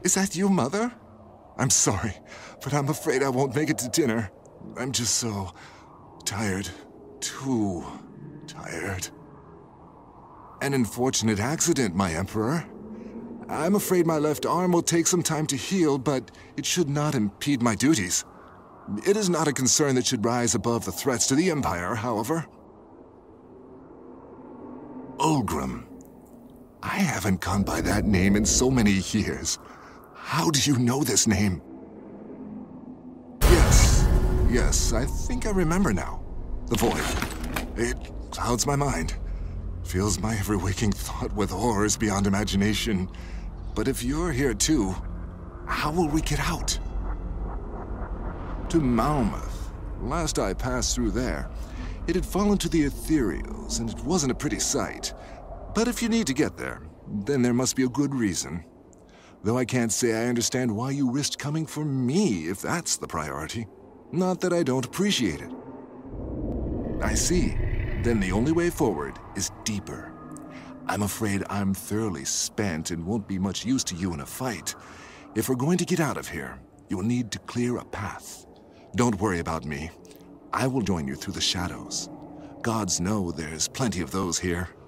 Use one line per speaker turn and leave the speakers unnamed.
Is that you, Mother? I'm sorry, but I'm afraid I won't make it to dinner. I'm just so tired. Too tired. An unfortunate accident, my Emperor. I'm afraid my left arm will take some time to heal, but it should not impede my duties. It is not a concern that should rise above the threats to the Empire, however. Ulgrim. I haven't gone by that name in so many years. How do you know this name? Yes, I think I remember now. The Void. It clouds my mind. Fills my every waking thought with horrors beyond imagination. But if you're here too, how will we get out? To Malmouth. Last I passed through there, it had fallen to the Ethereals, and it wasn't a pretty sight. But if you need to get there, then there must be a good reason. Though I can't say I understand why you risked coming for me, if that's the priority. Not that I don't appreciate it. I see. Then the only way forward is deeper. I'm afraid I'm thoroughly spent and won't be much use to you in a fight. If we're going to get out of here, you'll need to clear a path. Don't worry about me. I will join you through the shadows. Gods know there's plenty of those here.